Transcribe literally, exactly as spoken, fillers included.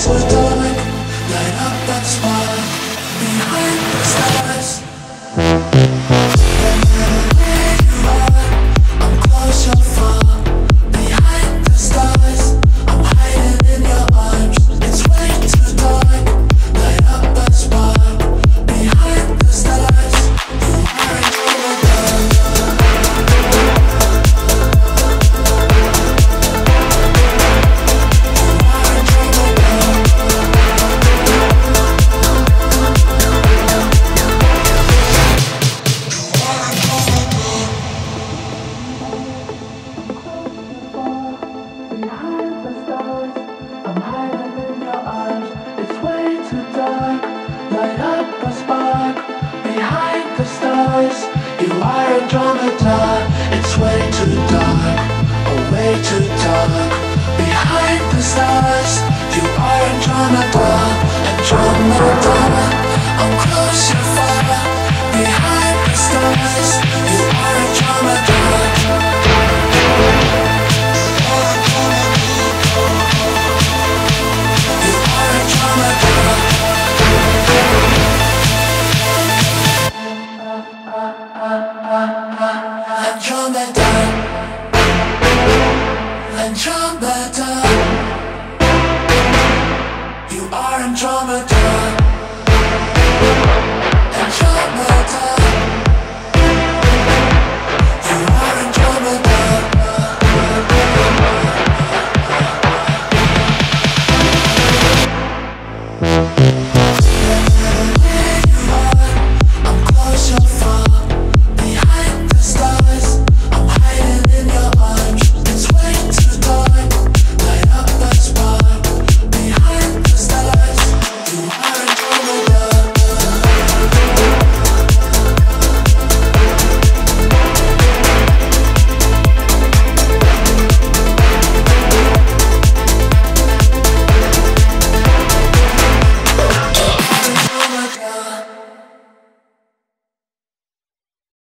too dark. Light up that spark behind the stars. No matter where you are, I'm close or far. Behind the stars, I'm hiding in your arms. It's way too dark. Light up that spark behind the stars. You are Andromeda. You are Andromeda. It's way too dark, oh way too dark. Behind the stars, you are Andromeda. Andromeda, I'm close, you're far. Behind the stars, you are Andromeda. You are Andromeda. Andromeda, Andromeda, you are Andromeda.